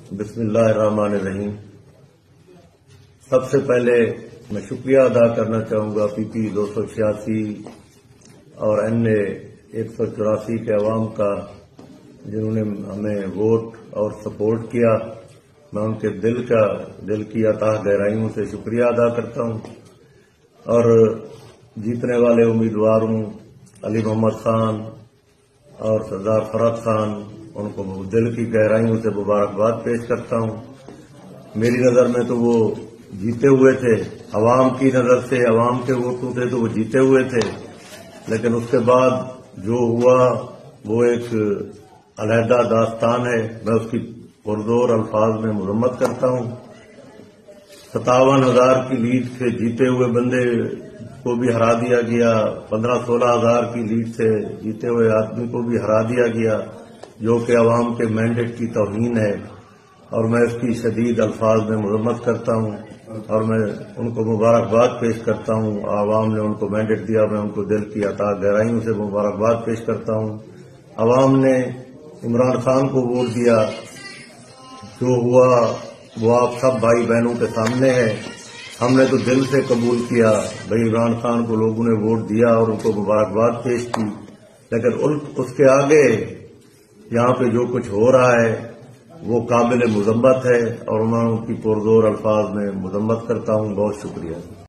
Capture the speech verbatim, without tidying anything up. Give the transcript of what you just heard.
بسم اللہ الرحمن الرحیم۔ سب سے پہلے میں شکریہ ادا کرنا چاہوں گا پی پی دو سو چھیاسی اور این اے ایک سو چوراسی کے عوام کا، جنہوں نے ہمیں ووٹ اور سپورٹ کیا۔ میں ان کے دل کا دل کی عطا گہرائیوں سے شکریہ ادا کرتا ہوں، اور جیتنے والے امیدواروں علی محمد خان اور سردار فرحت خان، ان کو دل کی گہرائیوں سے مبارکباد پیش کرتا ہوں۔ میری نظر میں تو وہ جیتے ہوئے تھے، عوام کی نظر سے، عوام کے ووٹوں سے تو وہ جیتے ہوئے تھے، لیکن اس کے بعد جو ہوا وہ ایک علیحدہ داستان ہے۔ میں اس کی پرزور الفاظ میں مذمت کرتا ہوں۔ ستاون ہزار کی لیڈ سے جیتے ہوئے بندے کو بھی ہرا دیا گیا، پندرہ سولہ ہزار کی لیڈ سے جیتے ہوئے آدمی کو بھی ہرا دیا گیا، جو کہ عوام کے مینڈیٹ کی توہین ہے، اور میں اس کی شدید الفاظ میں مذمت کرتا ہوں، اور میں ان کو مبارکباد پیش کرتا ہوں۔ عوام نے ان کو مینڈیٹ دیا، میں ان کو دل کی عطا گہرائیوں سے مبارکباد پیش کرتا ہوں۔ عوام نے عمران خان کو ووٹ دیا، جو ہوا وہ آپ سب بھائی بہنوں کے سامنے ہے۔ ہم نے تو دل سے قبول کیا، بھائی عمران خان کو لوگوں نے ووٹ دیا اور ان کو مبارکباد پیش کی، لیکن اس کے آگے یہاں پہ جو کچھ ہو رہا ہے وہ قابل مذمت ہے، اور میں ان کی پرزور الفاظ میں مذمت کرتا ہوں۔ بہت شکریہ۔